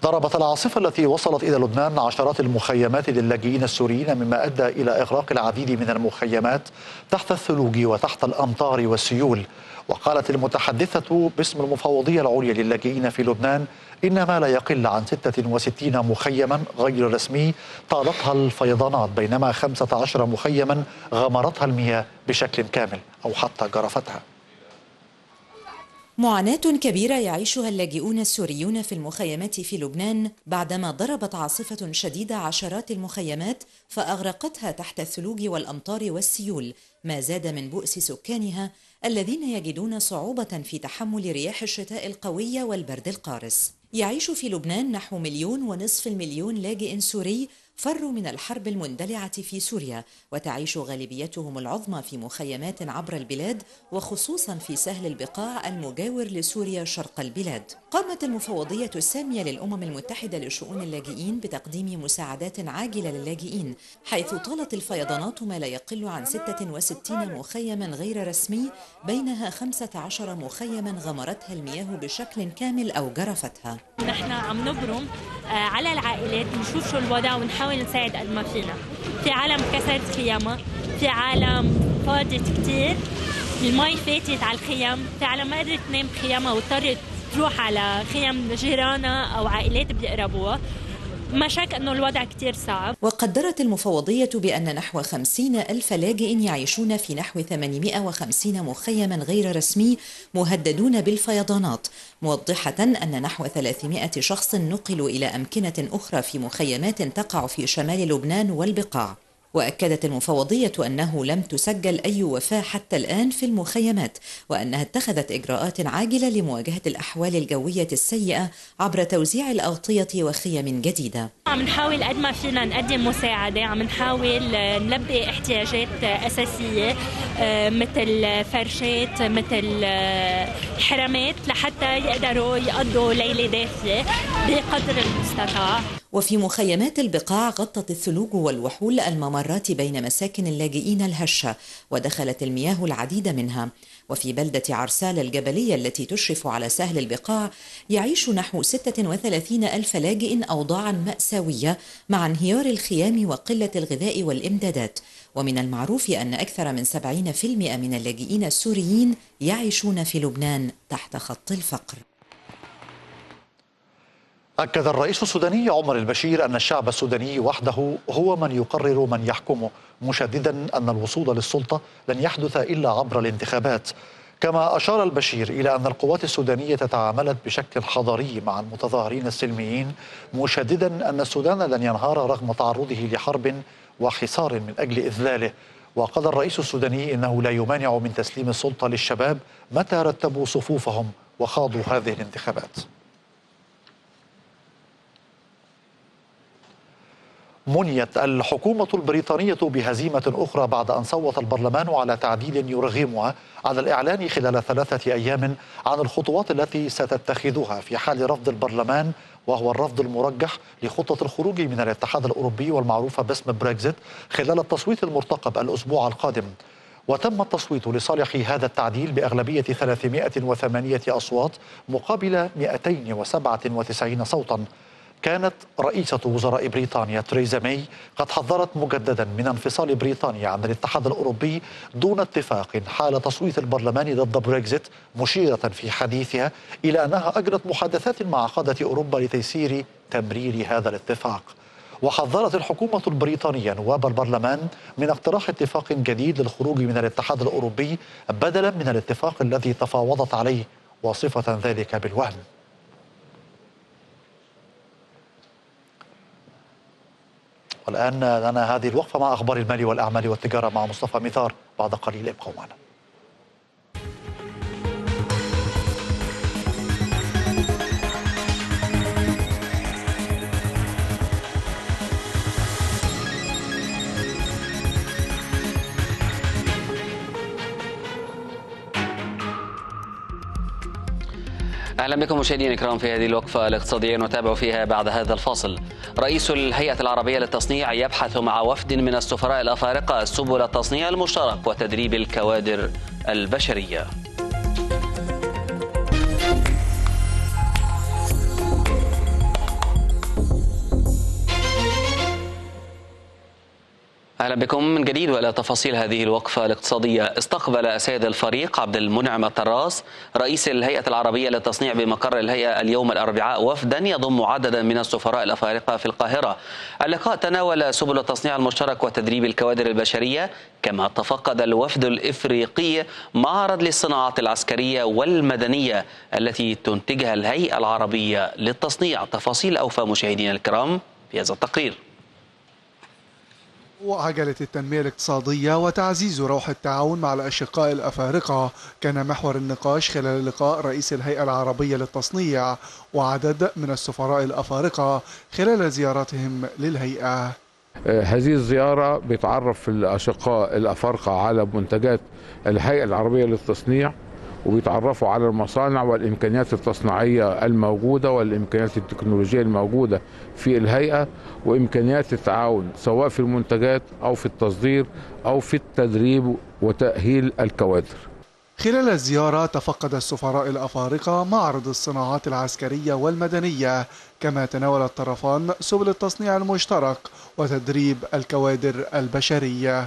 ضربت العاصفة التي وصلت إلى لبنان عشرات المخيمات للاجئين السوريين، مما أدى إلى إغراق العديد من المخيمات تحت الثلوج وتحت الأمطار والسيول. وقالت المتحدثة باسم المفوضية العليا للاجئين في لبنان إن ما لا يقل عن 66 مخيما غير رسمي طالتها الفيضانات، بينما 15 مخيما غمرتها المياه بشكل كامل أو حتى جرفتها. معاناة كبيرة يعيشها اللاجئون السوريون في المخيمات في لبنان بعدما ضربت عاصفة شديدة عشرات المخيمات فأغرقتها تحت الثلوج والأمطار والسيول، ما زاد من بؤس سكانها الذين يجدون صعوبة في تحمل رياح الشتاء القوية والبرد القارس. يعيش في لبنان نحو 1.5 مليون لاجئ سوري فروا من الحرب المندلعة في سوريا، وتعيش غالبيتهم العظمى في مخيمات عبر البلاد، وخصوصا في سهل البقاع المجاور لسوريا شرق البلاد. قامت المفوضية السامية للأمم المتحدة لشؤون اللاجئين بتقديم مساعدات عاجلة للاجئين، حيث طالت الفيضانات ما لا يقل عن 66 مخيما غير رسمي، بينها 15 مخيما غمرتها المياه بشكل كامل أو جرفتها. نحن عم نبرم على العائلات نشوف شو الوضع ونحاول نساعد قد ما فينا. في عالم كسرت خيامها، في عالم فاضت كتير، المي فاتت على الخيام، في عالم ما قدرت تنام بخيامها واضطرت تروح على خيام جيرانها أو عائلات بيقربوها. ما شك أنه الوضع كتير صعب. وقدرت المفوضية بأن نحو 50,000 لاجئ يعيشون في نحو 850 مخيما غير رسمي مهددون بالفيضانات، موضحة أن نحو 300 شخص نقلوا إلى أمكنة أخرى في مخيمات تقع في شمال لبنان والبقاع. وأكدت المفوضية أنه لم تسجل أي وفاة حتى الآن في المخيمات، وأنها اتخذت إجراءات عاجلة لمواجهة الأحوال الجوية السيئة عبر توزيع الأغطية وخيم جديدة. عم نحاول قد ما فينا نقدم مساعدة، عم نحاول نلبي احتياجات أساسية مثل فرشات، مثل حرامات، لحتى يقدروا يقضوا ليلة دافية بقدر المستطاع. وفي مخيمات البقاع غطت الثلوج والوحول الممرات بين مساكن اللاجئين الهشة، ودخلت المياه العديد منها. وفي بلدة عرسال الجبلية التي تشرف على سهل البقاع يعيش نحو 36,000 لاجئ أوضاعا مأساوية مع انهيار الخيام وقلة الغذاء والإمدادات. ومن المعروف أن أكثر من 70% من اللاجئين السوريين يعيشون في لبنان تحت خط الفقر. أكد الرئيس السوداني عمر البشير أن الشعب السوداني وحده هو من يقرر من يحكمه، مشددا أن الوصول للسلطة لن يحدث إلا عبر الانتخابات. كما أشار البشير إلى أن القوات السودانية تعاملت بشكل حضاري مع المتظاهرين السلميين، مشددا أن السودان لن ينهار رغم تعرضه لحرب وحصار من أجل إذلاله. وقال الرئيس السوداني إنه لا يمانع من تسليم السلطة للشباب متى رتبوا صفوفهم وخاضوا هذه الانتخابات. منيت الحكومة البريطانية بهزيمة أخرى بعد أن صوت البرلمان على تعديل يرغمها على الإعلان خلال 3 أيام عن الخطوات التي ستتخذها في حال رفض البرلمان، وهو الرفض المرجح لخطة الخروج من الاتحاد الأوروبي والمعروفة باسم بريكزيت خلال التصويت المرتقب الأسبوع القادم. وتم التصويت لصالح هذا التعديل بأغلبية 308 أصوات مقابل 297 صوتا. كانت رئيسة وزراء بريطانيا تريزا ماي قد حذرت مجددا من انفصال بريطانيا عن الاتحاد الأوروبي دون اتفاق حال تصويت البرلمان ضد بريكزيت، مشيرة في حديثها إلى أنها أجرت محادثات مع قادة أوروبا لتيسير تمرير هذا الاتفاق. وحذرت الحكومة البريطانية نواب البرلمان من اقتراح اتفاق جديد للخروج من الاتحاد الأوروبي بدلا من الاتفاق الذي تفاوضت عليه، واصفة ذلك بالوهم. والآن لنا هذه الوقفة مع أخبار المال والأعمال والتجارة مع مصطفى ميثار. بعد قليل ابقوا معنا. أهلا بكم مشاهدينا الكرام في هذه الوقفة الاقتصادية نتابع فيها بعد هذا الفاصل. رئيس الهيئة العربية للتصنيع يبحث مع وفد من السفراء الأفارقة سبل التصنيع المشترك وتدريب الكوادر البشرية. أهلا بكم من جديد وإلى تفاصيل هذه الوقفة الاقتصادية. استقبل سيد الفريق عبد المنعم الطراس رئيس الهيئة العربية للتصنيع بمقر الهيئة اليوم الأربعاء وفدا يضم عددا من السفراء الأفارقة في القاهرة. اللقاء تناول سبل التصنيع المشترك وتدريب الكوادر البشرية، كما تفقد الوفد الإفريقي معرض للصناعات العسكرية والمدنية التي تنتجها الهيئة العربية للتصنيع. تفاصيل أوفى مشاهدينا الكرام في هذا التقرير. وعجلة التنمية الاقتصادية وتعزيز روح التعاون مع الأشقاء الأفارقة كان محور النقاش خلال لقاء رئيس الهيئة العربية للتصنيع وعدد من السفراء الأفارقة خلال زيارتهم للهيئة. هذه الزيارة بيتعرف الأشقاء الأفارقة على منتجات الهيئة العربية للتصنيع، وبيتعرفوا على المصانع والإمكانيات التصنيعية الموجودة والإمكانيات التكنولوجية الموجودة في الهيئة، وإمكانيات التعاون سواء في المنتجات أو في التصدير أو في التدريب وتأهيل الكوادر. خلال الزيارة تفقد السفراء الأفارقة معرض الصناعات العسكرية والمدنية، كما تناول الطرفان سبل التصنيع المشترك وتدريب الكوادر البشرية.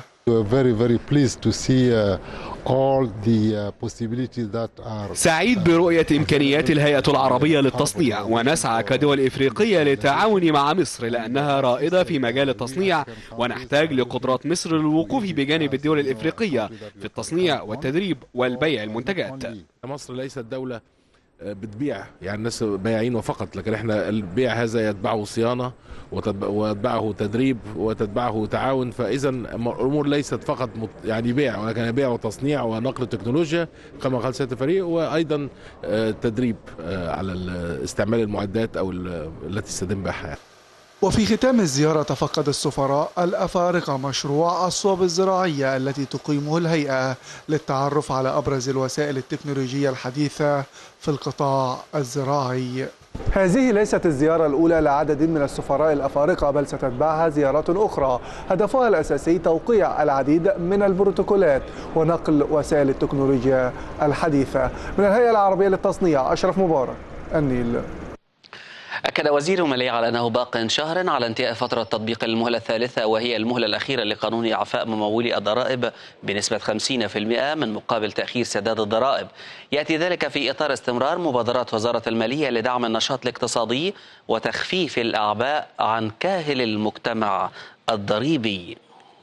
سعيد برؤية إمكانيات الهيئة العربية للتصنيع، ونسعى كدول إفريقية للتعاون مع مصر لأنها رائدة في مجال التصنيع، ونحتاج لقدرات مصر للوقوف بجانب الدول الإفريقية في التصنيع والتدريب والبيع المنتجات. مصر ليست دولة بتبيع يعني الناس بياعين وفقط، لكن احنا البيع هذا يتبعه صيانة ويتبعه تدريب وتتبعه تعاون، فإذا الأمور ليست فقط يعني بيع، ولكن بيع وتصنيع ونقل تكنولوجيا كما قال سيادة الفريق، وأيضا تدريب على استعمال المعدات أو التي تستخدم بها. وفي ختام الزيارة تفقد السفراء الأفارقة مشروع الصوب الزراعية التي تقيمه الهيئة للتعرف على أبرز الوسائل التكنولوجية الحديثة في القطاع الزراعي. هذه ليست الزيارة الأولى لعدد من السفراء الأفارقة، بل ستتبعها زيارات أخرى هدفها الأساسي توقيع العديد من البروتوكولات ونقل وسائل التكنولوجيا الحديثة. من الهيئة العربية للتصنيع، أشرف مبارك، النيل. أكد وزير المالية على أنه باق شهر على انتهاء فترة تطبيق المهلة الثالثة، وهي المهلة الأخيرة لقانون إعفاء ممولي الضرائب بنسبة 50% من مقابل تأخير سداد الضرائب. يأتي ذلك في إطار استمرار مبادرات وزارة المالية لدعم النشاط الاقتصادي وتخفيف الأعباء عن كاهل المجتمع الضريبي.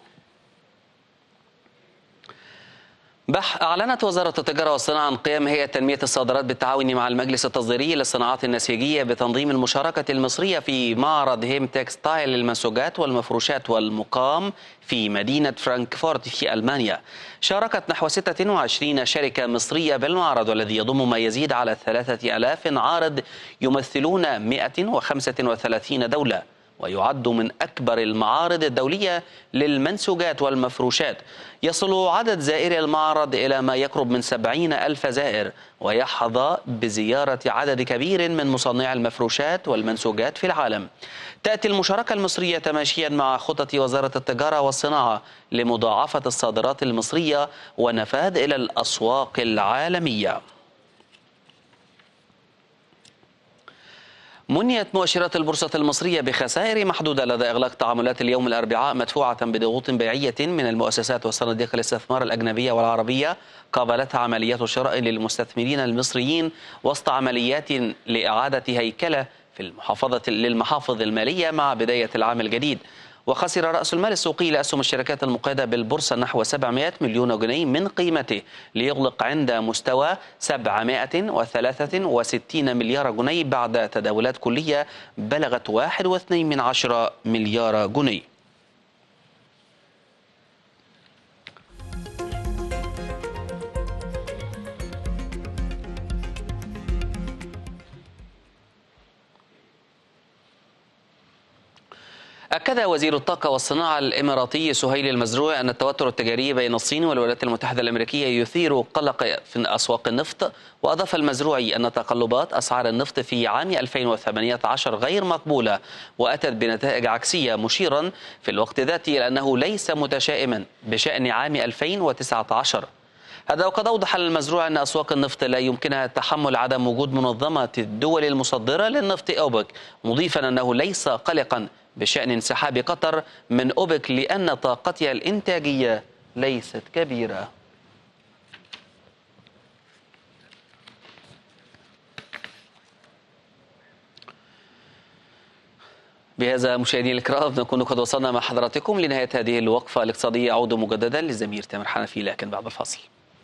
أعلنت وزارة التجارة والصناعة عن قيام هيئة تنمية الصادرات بالتعاون مع المجلس التصديري للصناعات النسيجية بتنظيم المشاركة المصرية في معرض هيم تكستايل للمنسوجات والمفروشات والمقام في مدينة فرانكفورت في ألمانيا. شاركت نحو 26 شركة مصرية بالمعرض، والذي يضم ما يزيد على 3000 عارض يمثلون 135 دولة، ويعد من أكبر المعارض الدولية للمنسوجات والمفروشات. يصل عدد زائري المعرض إلى ما يقرب من 70,000 زائر، ويحظى بزيارة عدد كبير من مصنعي المفروشات والمنسوجات في العالم. تأتي المشاركة المصرية تماشيا مع خطط وزارة التجارة والصناعة لمضاعفة الصادرات المصرية ونفاذ إلى الأسواق العالمية. منيت مؤشرات البورصة المصرية بخسائر محدودة لدى إغلاق تعاملات اليوم الأربعاء، مدفوعة بضغوط بيعية من المؤسسات وصناديق الاستثمار الأجنبية والعربية قابلتها عمليات الشراء للمستثمرين المصريين وسط عمليات لإعادة هيكلة في للمحافظ المالية مع بداية العام الجديد. وخسر رأس المال السوقي لأسهم الشركات المقيدة بالبورصة نحو 700 مليون جنيه من قيمته، ليغلق عند مستوى 763 مليار جنيه بعد تداولات كلية بلغت 1.2 مليار جنيه. أكد وزير الطاقة والصناعة الإماراتي سهيل المزروع أن التوتر التجاري بين الصين والولايات المتحدة الأمريكية يثير قلق في أسواق النفط. وأضاف المزروعي أن تقلبات أسعار النفط في عام 2018 غير مقبولة وأتت بنتائج عكسية، مشيرا في الوقت ذاته إلى أنه ليس متشائما بشأن عام 2019. هذا وقد أوضح المزروع أن أسواق النفط لا يمكنها تحمل عدم وجود منظمة الدول المصدرة للنفط أوبك، مضيفا أنه ليس قلقا بشأن انسحاب قطر من أوبك لأن طاقتها الإنتاجية ليست كبيرة. بهذا مشاهدينا الكرام نكون قد وصلنا مع حضراتكم لنهاية هذه الوقفة الاقتصادية. أعود مجددا للزميل تامر حنفي لكن بعد الفاصل.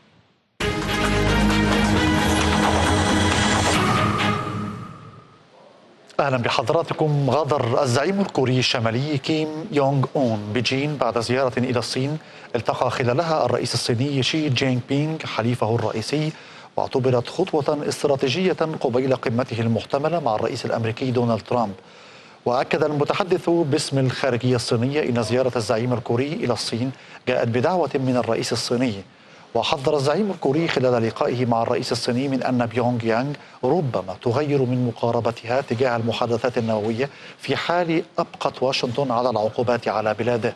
أهلا بحضراتكم. غادر الزعيم الكوري الشمالي كيم يونغ أون بجين بعد زيارة إلى الصين التقى خلالها الرئيس الصيني شي جين بينغ حليفه الرئيسي، واعتبرت خطوة استراتيجية قبيل قمته المحتملة مع الرئيس الأمريكي دونالد ترامب. وأكد المتحدث باسم الخارجية الصينية إن زيارة الزعيم الكوري إلى الصين جاءت بدعوة من الرئيس الصيني. وحذر الزعيم الكوري خلال لقائه مع الرئيس الصيني من أن بيونغ يانغ ربما تغير من مقاربتها تجاه المحادثات النووية في حال أبقت واشنطن على العقوبات على بلاده.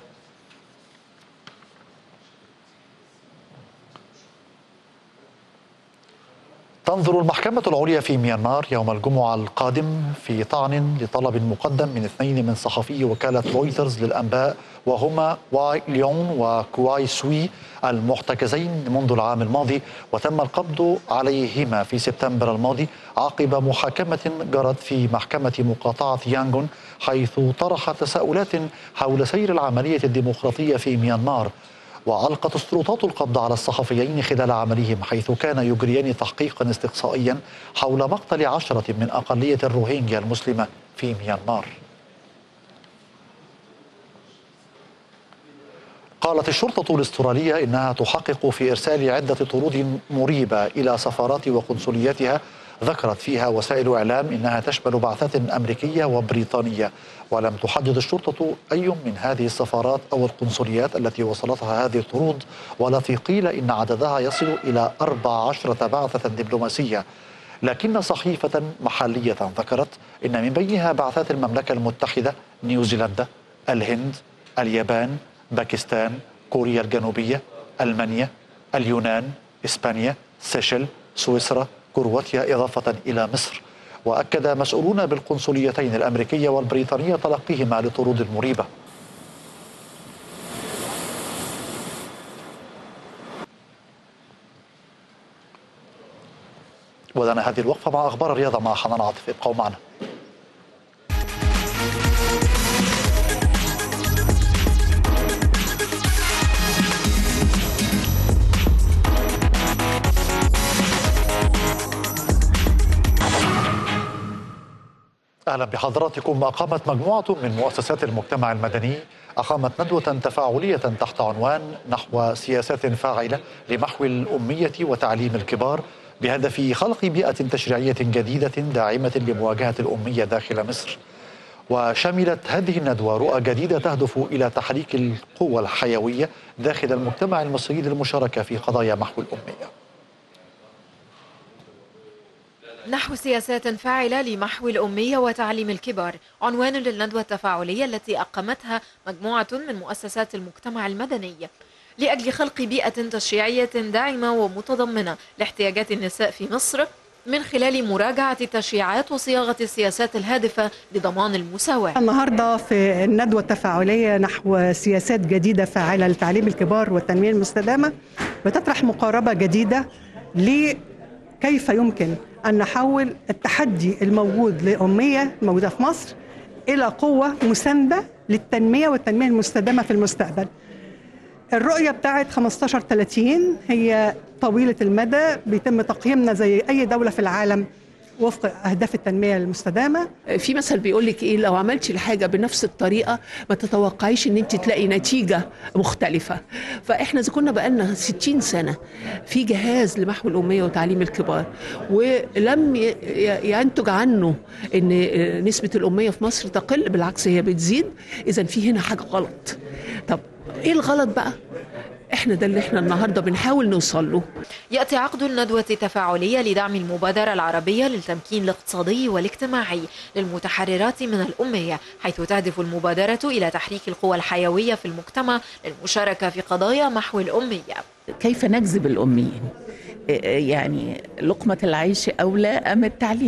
تنظر المحكمة العليا في ميانمار يوم الجمعة القادم في طعن لطلب مقدم من 2 من صحفي وكالة رويترز للأنباء، وهما واي ليون وكواي سوي المحتجزين منذ العام الماضي، وتم القبض عليهما في سبتمبر الماضي عقب محاكمة جرت في محكمة مقاطعة يانغون، حيث طرح تساؤلات حول سير العملية الديمقراطية في ميانمار. وألقت السلطات القبض على الصحفيين خلال عملهم، حيث كان يجريان تحقيقا استقصائيا حول مقتل 10 من أقلية الروهينجيا المسلمة في ميانمار. قالت الشرطة الأسترالية إنها تحقق في إرسال عدة طرود مريبة إلى سفارات وقنصلياتها، ذكرت فيها وسائل إعلام إنها تشمل بعثات أمريكية وبريطانية، ولم تحدد الشرطة أي من هذه السفارات أو القنصليات التي وصلتها هذه الطرود، والتي قيل إن عددها يصل إلى 14 بعثة دبلوماسية. لكن صحيفة محلية ذكرت إن من بينها بعثات المملكة المتحدة، نيوزيلندا، الهند، اليابان، باكستان، كوريا الجنوبية، ألمانيا، اليونان، إسبانيا، سيشل، سويسرا، كرواتيا، إضافة إلى مصر. وأكد مسؤولون بالقنصليتين الأمريكية والبريطانية تلقيهما لطرود المريبة. ولنا هذه الوقفة مع أخبار الرياضة مع حنان عاطف، ابقوا معنا. أهلا بحضراتكم. أقامت مجموعة من مؤسسات المجتمع المدني ندوة تفاعلية تحت عنوان نحو سياسات فاعلة لمحو الأمية وتعليم الكبار، بهدف خلق بيئة تشريعية جديدة داعمة لمواجهة الأمية داخل مصر. وشملت هذه الندوة رؤى جديدة تهدف إلى تحريك القوى الحيوية داخل المجتمع المصري للمشاركة في قضايا محو الأمية. نحو سياسات فاعلة لمحو الأمية وتعليم الكبار عنوان للندوة التفاعلية التي أقامتها مجموعة من مؤسسات المجتمع المدني لأجل خلق بيئة تشريعية داعمة ومتضمنة لاحتياجات النساء في مصر، من خلال مراجعة التشريعات وصياغة السياسات الهادفة لضمان المساواة. النهاردة في الندوة التفاعلية نحو سياسات جديدة فاعلة لتعليم الكبار والتنمية المستدامة بتطرح مقاربة جديدة لكيف يمكن أن نحول التحدي الموجود للأمية الموجودة في مصر إلى قوة مساندة للتنمية والتنمية المستدامة في المستقبل. الرؤية بتاعت 1530 هي طويلة المدى، بيتم تقييمنا زي أي دولة في العالم وفق أهداف التنمية المستدامة. في مثل بيقول لك إيه، لو عملتش الحاجة بنفس الطريقة ما تتوقعيش إن أنت تلاقي نتيجة مختلفة. فإحنا إذا كنا بقالنا 60 سنة في جهاز لمحو الأمية وتعليم الكبار ولم ينتج عنه إن نسبة الأمية في مصر تقل، بالعكس هي بتزيد، إذا في هنا حاجة غلط. طب إيه الغلط بقى؟ احنا ده اللي احنا النهارده بنحاول نوصل له. يأتي عقد الندوة التفاعلية لدعم المبادرة العربية للتمكين الاقتصادي والاجتماعي للمتحررات من الأمية، حيث تهدف المبادرة إلى تحريك القوى الحيوية في المجتمع للمشاركة في قضايا محو الأمية. كيف نجذب الأميين؟ يعني لقمة العيش أولى أم التعليم؟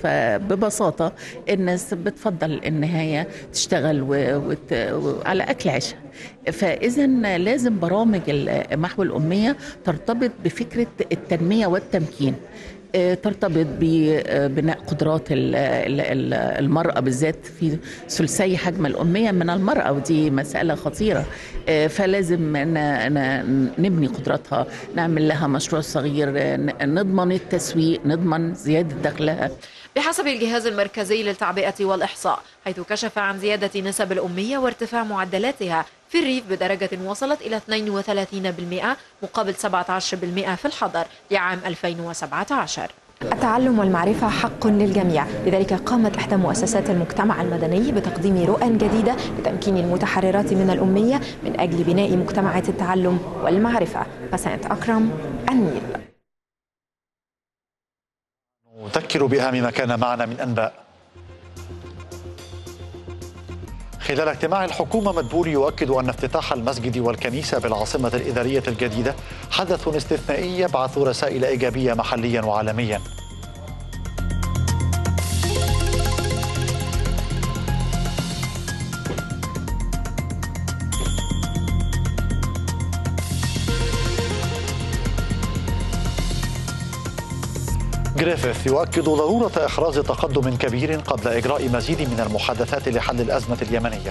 فببساطة الناس بتفضل إن هي تشتغل على أكل عيشها. فإذا لازم برامج محو الأمية ترتبط بفكرة التنمية والتمكين، ترتبط ببناء قدرات المرأة بالذات في ثلثي حجم الأمية من المرأة، ودي مسألة خطيرة. فلازم نبني قدراتها، نعمل لها مشروع صغير، نضمن التسويق، نضمن زيادة دخلها. بحسب الجهاز المركزي للتعبئة والإحصاء، حيث كشف عن زيادة نسب الأمية وارتفاع معدلاتها في الريف بدرجة وصلت إلى 32% مقابل 17% في الحضر لعام 2017. التعلم والمعرفة حق للجميع، لذلك قامت إحدى مؤسسات المجتمع المدني بتقديم رؤى جديدة لتمكين المتحررات من الأمية من أجل بناء مجتمعات التعلم والمعرفة. حسنة أكرم، النيل. نذكر بأهم ما كان معنا من أنباء. خلال اجتماع الحكومة، مدبولي يؤكد أن افتتاح المسجد والكنيسة بالعاصمة الإدارية الجديدة حدث استثنائي يبعث رسائل إيجابية محليا وعالميا. غريفيث يؤكد ضرورة إحراز تقدم كبير قبل إجراء مزيد من المحادثات لحل الأزمة اليمنية.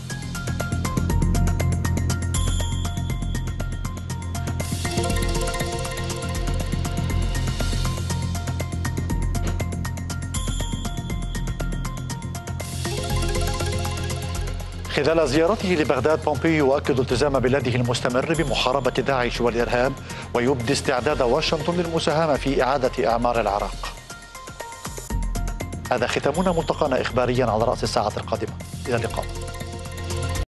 خلال زيارته لبغداد، بومبيو يؤكد التزام بلاده المستمر بمحاربة داعش والإرهاب، ويبدي استعداد واشنطن للمساهمة في إعادة إعمار العراق. هذا ختامنا ملتقانا إخباريا على رأس الساعة القادمة. إلى اللقاء.